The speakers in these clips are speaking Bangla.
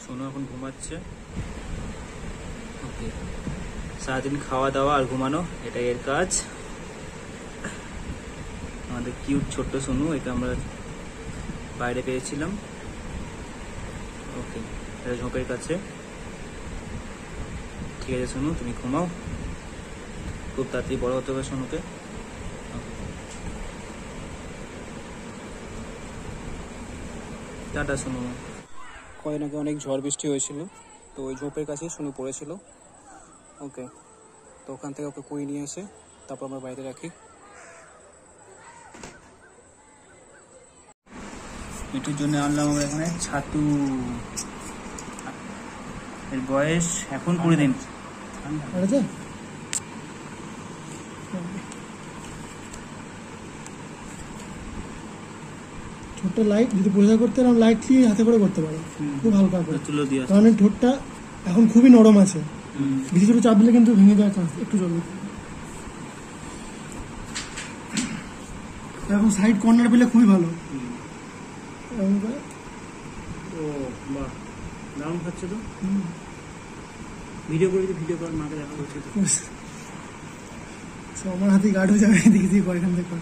সোনু এখন ঘুমাচ্ছে। ওকে, সারাদিন খাওয়া দাওয়া আর ঘুমানো, এটাই এর কাজ। আমাদের কিউট ছোট্ট সোনু, এটা আমরা বাইরে পেয়েছিলাম। ওকে, এটা ঝোপের কাছে। ঠিক আছে সোনু, তুমি ঘুমাও, খুব তাড়াতাড়ি বড় হতে হবে সোনুকে। টাটা সোনু। কদিন আগে অনেক ঝড় বৃষ্টি হয়েছিল, তো ওই ঝোপের কাছে সোনু পড়েছিল। ওকে, তো ওখান থেকে ওকে কুড়িয়ে নিয়ে এসে তারপর আমরা বাড়িতে রাখি। এটার জন্য আনলাম আমরা এখানে ছাতু। এর বয়স এখন 20 দিন। ঠোঁটটা লাইট যদি পরিষ্কার করতে এরকম লাইটলি হাতে করে করতে পারো, খুব হালকা করে, কারণ ঠোঁটটা এখন খুবই নরম আছে, বেশি ছোট চাপ দিলে কিন্তু ভেঙে যাওয়ার চান্স একটু চলবে। এখন সাইড কর্নার পেলে খুবই ভালো। ও বাহ, দারুণ খাচ্ছে তো। ভিডিও করে ভিডিও করার মাকে দেখা করছে তো আমার হাতে গার্ড হয়ে যাবে, দেখি দিয়ে কয়খান থেকে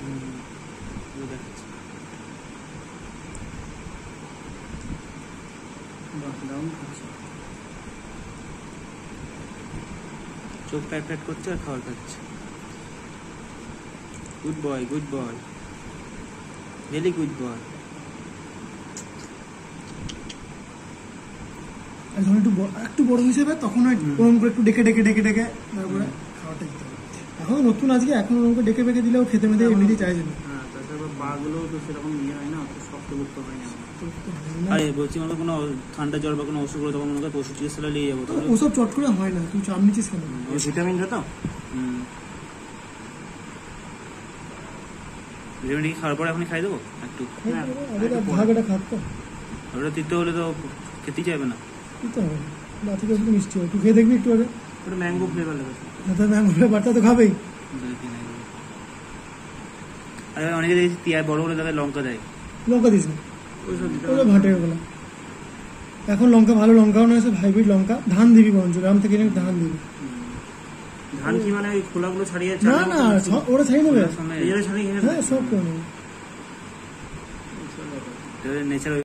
চোখ প্যাট প্যাট করছে আর খাবার খাচ্ছে। Good boy, good boy, very good boy. যখন একটু বড় হিসেবে তখন ওরকম করে একটু ডেকে ডেকে ডেকে ডেকে তারপরে খাওয়াটা দিতে হবে। এখন নতুন আজকে এখন ওরকম করে ডেকে বেঁকে দিলেও খেতে মেতে এমনিতেই চাইছে না। হ্যাঁ, তাছাড়া পা গুলো তো সেরকম ইয়ে হয় না, শক্ত করতে হয় না। আরে বলছি, মানে কোনো ঠান্ডা জ্বর বা কোনো অসুখ হলে তখন মনে হয় ওষুধ চিকিৎসা নিয়ে যাবো। ওসব চট করে হয় না, তুই চাপ নিচ্ছিস কেন? ভিটামিন তো ভিটামিন খাওয়ার পরে এখনই খাই দেবো একটু। ভাগটা খাত তো, ওটা তিতে হলে তো খেতেই চাইবে না। দিতে হবে বাচ্চাকে একটু মিষ্টি হবে, একটু খেয়ে দেখবি একটু আগে। ওটা ম্যাঙ্গো ফ্লেভার লাগে, ম্যাঙ্গো ফ্লেভারটা তো খাবেই। আর অনেকে দেখেছি পেঁয়াজ বড় বড় জায়গায় লঙ্কা দেয়। লঙ্কা দিস না, ওটা ভাটের বেলা। এখন লঙ্কা ভালো লঙ্কাও নয়, হাইব্রিড লঙ্কা। ধান দিবি বরঞ্চ, গ্রাম থেকে এনে ধান দিবি। ধান কি মানে ওই খোলাগুলো ছাড়িয়ে? না না, ওরা ছাড়িয়ে নেবে, ছাড়িয়ে হ্যাঁ সব করে নেবে। নেচার